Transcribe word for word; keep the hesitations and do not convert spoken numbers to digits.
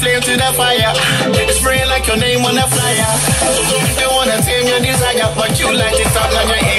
flame to the fire. Spraying like your name on the flyer. They wanna tame your desire, but you light it up like your